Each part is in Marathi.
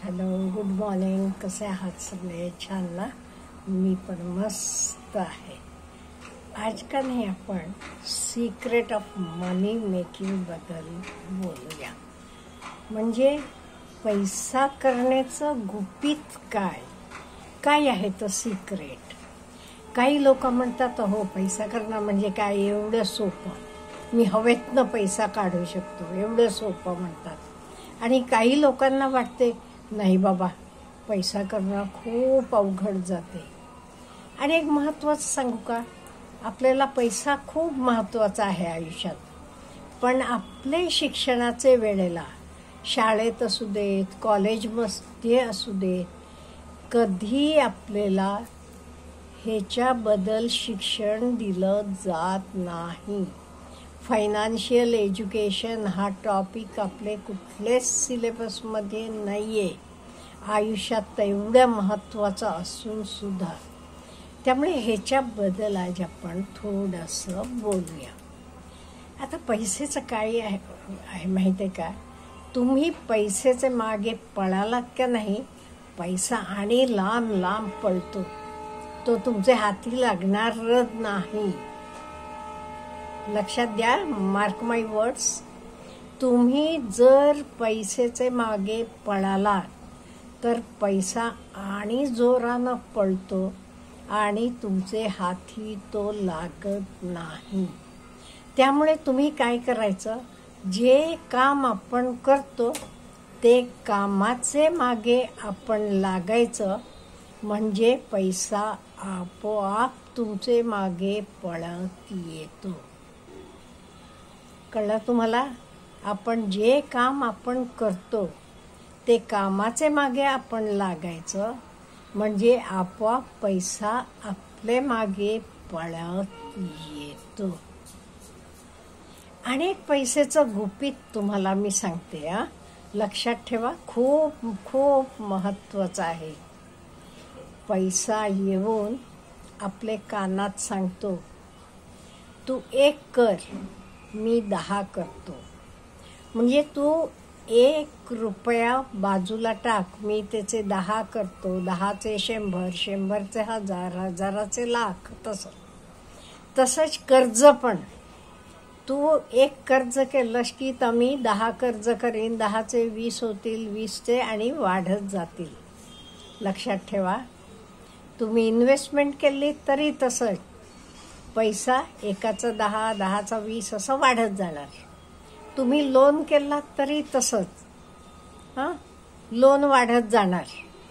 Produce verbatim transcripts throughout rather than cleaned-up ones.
Hello, good morning. कसे आहात सगळे? छान ना? मी पण मस्त आहे. आज का नाही आपण सिक्रेट ऑफ मनी मेकिंग बद्दल बोलूया. म्हणजे पैसा करण्याचं गुपित काय काय आहे तो सिक्रेट. काही लोक म्हणतात हो पैसा करणं म्हणजे काय एवढं सोपं, मी हवेतनं पैसा काढू शकतो, एवढं सोपं म्हणतात. आणि काही लोकांना वाटते नाही बाबा, पैसा करणं खूप अवघड जाते. आणि एक महत्त्वाचं सांगू का, आपल्याला पैसा खूप महत्त्वाचा आहे आयुष्यात. पण आपले शिक्षणाचे वेळेला शाळेत असू देत, कॉलेजमध्ये असू देत, कधी आपल्याला ह्याच्याबद्दल शिक्षण दिलं जात नाही. फायनान्शियल एज्युकेशन हा टॉपिक आपले कुठलेच सिलेबसमध्ये नाही आहे, आयुष्यात तेवढं महत्त्वाचं असून सुद्धा. त्यामुळे ह्याच्याबद्दल आज आपण थोडंसं बोलूया. आता पैसेचं काय आहे आहे माहिती आहे का? तुम्ही पैसेचे मागे पळालात का नाही, पैसा आणि लांब लांब पळतो, तो तुमचे हाती लागणारच नाही. लक्षात द्या, मार्क माय वर्ड्स. तुम्ही जर पैसेचे मागे पळालात तर पैसा आणि जोरानं पळतो आणि तुमचे हाती तो लागत नाही. त्यामुळे तुम्ही काय करायचं, जे काम आपण करतो ते कामाचे मागे आपण लागायचं, म्हणजे पैसा आपोआप तुमचे मागे पळत येतो. कळलं तुम्हाला? आपण जे काम आपण करतो ते कामाचे मागे आपण लागायचं, म्हणजे आपोआप पैसा आपले मागे पळत येतो. आणि एक पैशाचं गुपित तुम्हाला मी सांगते हा, लक्षात ठेवा, खूप खूप महत्त्वाचं आहे. पैसा येऊन आपले कानात सांगतो, तू एक कर, मी दहा करतो. म्हणजे तू एक रुपया बाजूला टाक, मी त्याचे दहा करतो, दहाचे शंभर, शंभरचे हजार, हजाराचे लाख. तसं तसंच कर्ज पण, तू एक कर्ज केलंस की तर मी दहा कर्ज करीन, दहाचे वीस होतील, वीसचे आणि वाढत जातील. लक्षात ठेवा. तुम्ही इन्व्हेस्टमेंट केली तरी तसंच, पैसा एकाचं दहा, दहाचा वीस असं वाढत जाणार. तुम्ही लोन केलात तरी तसंच, हां, लोन वाढत जाणार.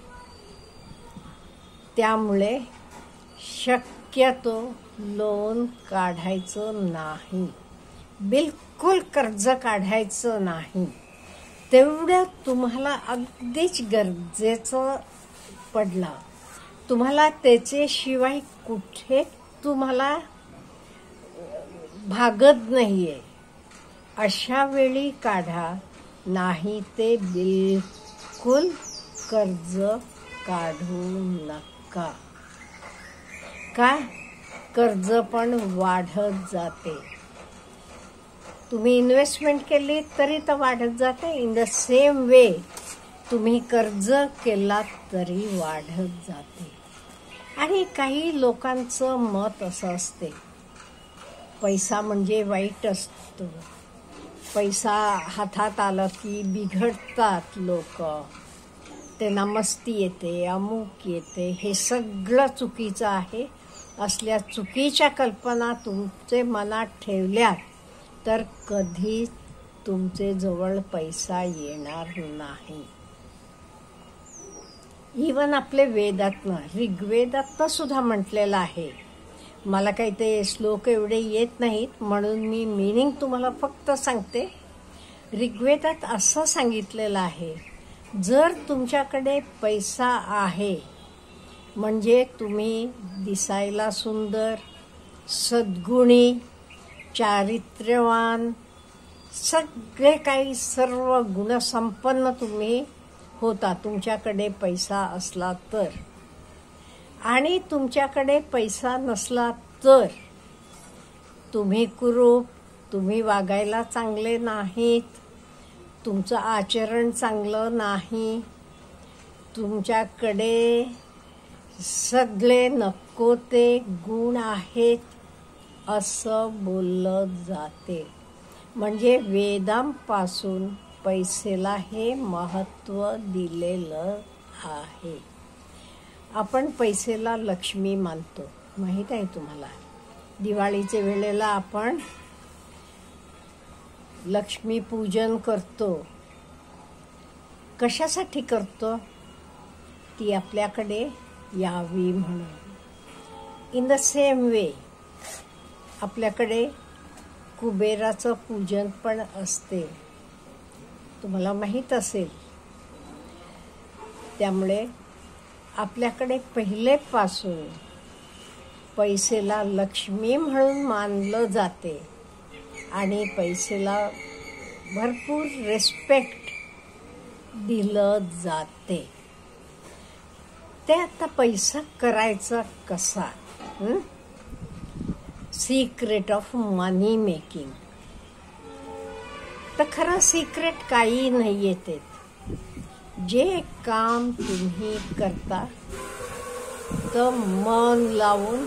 त्यामुळे शक्यतो लोन काढायचं नाही, बिलकुल कर्ज काढायचं नाही. तेवढं तुम्हाला अगदीच गरजेचं पडलं, तुम्हाला त्याच्याशिवाय कुठे तुम्हाला भागत नाहीये, अशा वेळी काढा. नाही ते बिलकुल कर्ज काढू नका. का? कर्ज पण वाढत जाते. तुम्ही इन्व्हेस्टमेंट केली तरी तर वाढत जाते. इन द सेम वे तुम्ही कर्ज केलात तरी वाढत जाते. आणि काही लोकांचं मत असं असते, पैसा म्हणजे वाईट असतो, पैसा हातात आला की बिघडतात लोक, त्यांना मस्ती येते, अमुक येते. हे सगळं चुकीचं आहे. असल्या चुकीच्या कल्पना तुमचे मनात ठेवल्यात तर कधी तुमचे जवळ पैसा येणार नाही. इवन आपले वेदातनं, ऋग्वेदातनं सुद्धा म्हटलेलं आहे. मला काही ते श्लोक एवढे येत नाहीत म्हणून मी मीनिंग तुम्हाला फक्त सांगते. ऋग्वेदात असं सांगितलेलं आहे, जर तुमच्याकडे पैसा आहे म्हणजे तुम्ही दिसायला सुंदर, सद्गुणी, चारित्र्यवान, सगळे काही सर्व गुणसंपन्न तुम्ही होता, तुमच्याकडे पैसा असला तर. आणि तुमच्याकडे पैसा नसला तर तुम्ही कुरूप, तुम्ही वागायला चांगले नाहीत, तुमचं आचरण चांगलं नाही, तुमच्याकडे सगळे नको ते गुण आहेत असं बोललं जाते. म्हणजे वेदांपासून पैसेला हे महत्त्व दिलेलं आहे. आपण पैसेला लक्ष्मी मानतो, माहीत आहे तुम्हाला. दिवाळीच्या वेळेला आपण लक्ष्मी पूजन करतो. कशासाठी करतो? ती आपल्याकडे यावी म्हणून. इन द सेम वे आपल्याकडे कुबेराचं पूजन पण असते, तुम्हाला माहीत असेल. त्यामुळे आपल्याकडे पहिलेपासून पैसेला लक्ष्मी म्हणून मानलं जाते आणि पैसेला भरपूर रिस्पेक्ट दिलं जाते. ते आता पैसा करायचा कसा? Secret of money making. तर खरं सिक्रेट काही नाही येते. जे काम तुम्ही करता तर मन लावून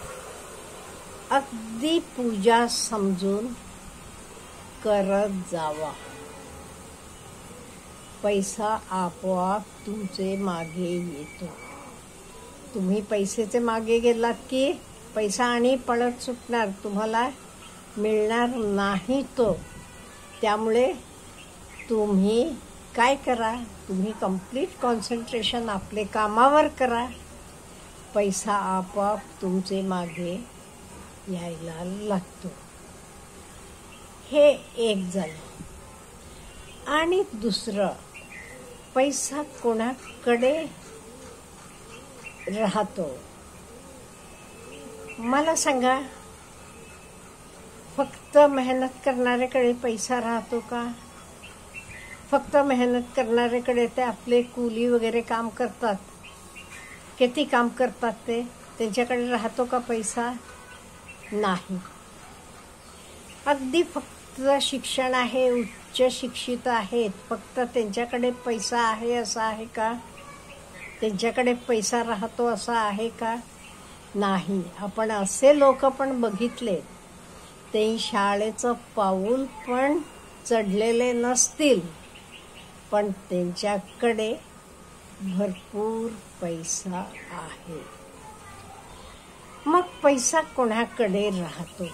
अगदी पूजा समजून करत जावा. पैसा आपोआप तुमचे मागे येतो. तुम्ही पैसेचे मागे गेलात की पैसा आणि पळत सुटणार, तुम्हाला मिळणार नाही तो. त्यामुळे तुम्ही काय करा, तुम्ही कंप्लीट कॉन्सन्ट्रेशन आपले कामावर करा. पैसा आपोआप तुमचे मागे यायला लागतो. हे एक झालं. आणि दुसरं, पैसा कोणाकडे राहतो मला सांगा. फक्त मेहनत करणाऱ्याकडे पैसा राहतो का? फक्त मेहनत करणाऱ्याकडे ते आपले कुली वगैरे काम करतात, किती काम करतात ते, त्यांच्याकडे राहतो का पैसा? नाही. अगदी फक्त शिक्षण आहे, उच्च शिक्षित आहेत, फक्त त्यांच्याकडे पैसा आहे असं आहे का? त्यांच्याकडे पैसा राहतो असा आहे का? नाही. आपण असे लोक पण बघितले, ते शाळेचं पाऊल पण चढलेले नसतील, पण त्यांच्याकडे भरपूर पैसा आहे. मग पैसा कोणाकडे राहतो?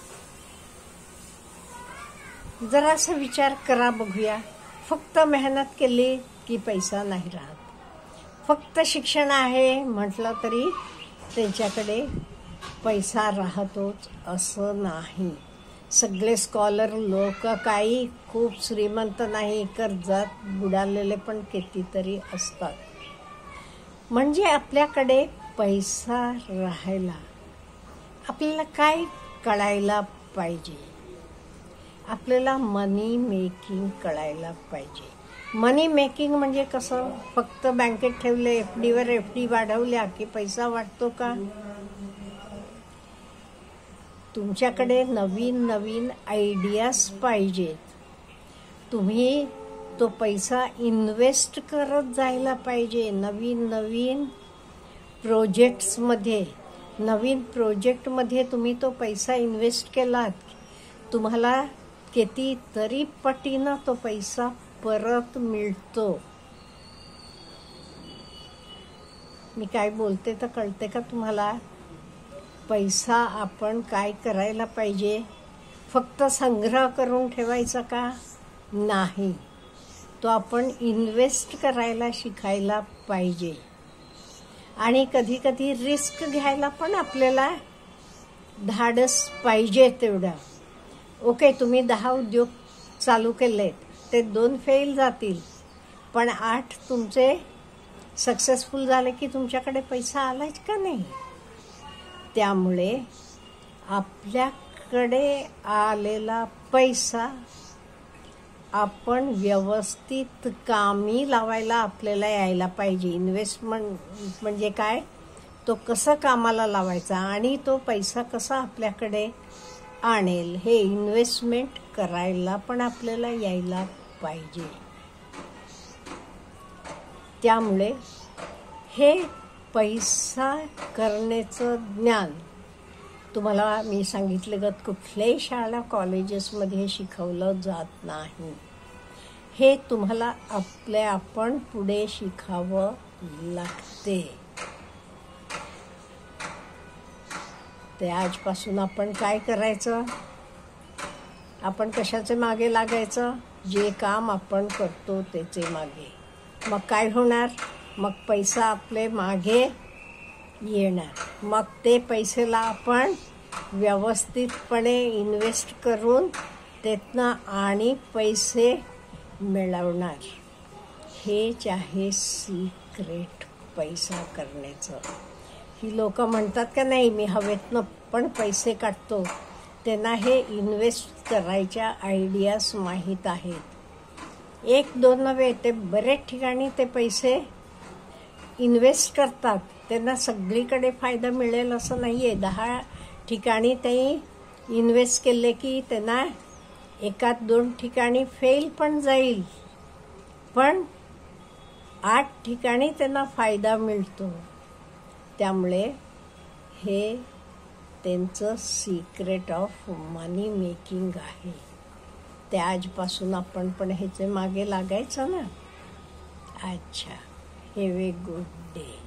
जरासा विचार करा बघूया. फक्त मेहनत केली की पैसा नाही राहत. फक्त शिक्षण आहे म्हटलं तरी त्यांच्याकडे पैसा राहतोच असं नाही. सगळे स्कॉलर लोक काही खूप श्रीमंत नाही, कर्जात बुडालेले पण कितीतरी असतात. म्हणजे आपल्याकडे पैसा राहायला आपल्याला काय कळायला पाहिजे? आपल्याला मनी मेकिंग कळायला पाहिजे. मनी मेकिंग म्हणजे कसं? फक्त बँकेत ठेवले, एफ डीवर एफ डी वाढवल्या की पैसा वाढतो का? तुमच्याकडे नवीन नवीन आयडियाज पाहिजेत. तुम्ही तो पैसा इन्व्हेस्ट करत जायला पाहिजे. नवीन नवीन प्रोजेक्ट्समध्ये, नवीन प्रोजेक्टमध्ये तुम्ही तो पैसा इन्व्हेस्ट केलात, तुम्हाला कितीतरी पटीनं तो पैसा परत मिळतो. मी काय बोलते तर कळते का तुम्हाला? पैसा आपण काय करायला पाहिजे? फक्त संग्रह करून ठेवायचा का? नाही. तो आपण इन्व्हेस्ट करायला शिकायला पाहिजे. आणि कधी कधी रिस्क घ्यायला पण आपल्याला धाडस पाहिजे तेवढं. ओके, तुम्ही दहा उद्योग चालू केलेत, ते दोन फेल जातील, पण आठ तुमचे सक्सेसफुल झाले की तुमच्याकडे पैसा आलाच का नाही? त्यामुळे आपल्याकडे आलेला पैसा आपण व्यवस्थित कामी लावायला आपल्याला यायला पाहिजे. इन्व्हेस्टमेंट म्हणजे काय, तो कसं कामाला लावायचा आणि तो पैसा कसा आपल्याकडे आणेल हे इन्व्हेस्टमेंट करायला पण आपल्याला यायला पाहिजे. त्यामुळे हे पैसा करण्याचं ज्ञान तुम्हाला मी सांगितलं गत कुठल्याही शाळा कॉलेजेसमध्ये हे शिकवलं जात नाही. हे तुम्हाला आपले आपण पुढे शिकावं लागते. ते आजपासून आपण काय करायचं, आपण कशाचे मागे लागायचं, जे काम आपण करतो त्याचे मागे. मग काय होणार, मग पैसा आपले मागे येणार. मग ते पैसेला आपण व्यवस्थितपणे इन्व्हेस्ट करून त्यातनं आणि पैसे मिळवणार. हेच आहे सिक्रेट पैसा करण्याचं. ही लोक म्हणतात का नाही मी हवेतनं पण पैसे काढतो, त्यांना हे इन्व्हेस्ट करायच्या आयडियाज माहीत आहेत. एक दोन नव्हे, ते बरेच ठिकाणी ते पैसे इन्व्हेस्ट करतात. त्यांना सगळीकडे फायदा मिळेल असं नाही आहे. दहा ठिकाणी ते इन्व्हेस्ट केले की त्यांना एकात दोन ठिकाणी फेल पण जाईल, पण आठ ठिकाणी त्यांना फायदा मिळतो. त्यामुळे हे त्यांचं सिक्रेट ऑफ मनी मेकिंग आहे. ते आजपासून आपण पण ह्याचे मागे लागायचं ना. अच्छा, हॅव ए गुड डे.